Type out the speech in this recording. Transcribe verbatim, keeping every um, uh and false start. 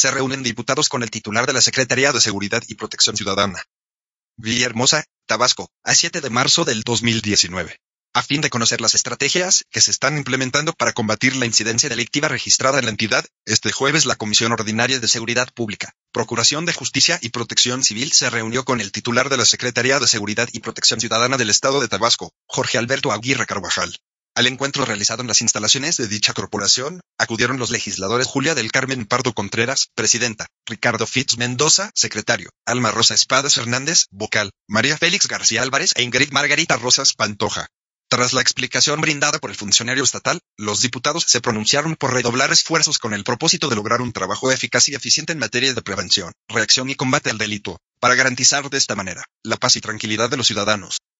se reúnen diputados con el titular de la Secretaría de Seguridad y Protección Ciudadana. Villahermosa, Tabasco, a siete de marzo del dos mil diecinueve. A fin de conocer las estrategias que se están implementando para combatir la incidencia delictiva registrada en la entidad, este jueves la Comisión Ordinaria de Seguridad Pública, Procuración de Justicia y Protección Civil se reunió con el titular de la Secretaría de Seguridad y Protección Ciudadana del Estado de Tabasco, Jorge Alberto Aguirre Carvajal. Al encuentro realizado en las instalaciones de dicha corporación, acudieron los legisladores Julia del Carmen Pardo Contreras, presidenta, Ricardo Fitz Mendoza, secretario, Alma Rosa Espadas Hernández, vocal, María Félix García Álvarez e Ingrid Margarita Rosas Pantoja. Tras la explicación brindada por el funcionario estatal, los diputados se pronunciaron por redoblar esfuerzos con el propósito de lograr un trabajo eficaz y eficiente en materia de prevención, reacción y combate al delito, para garantizar de esta manera la paz y tranquilidad de los ciudadanos.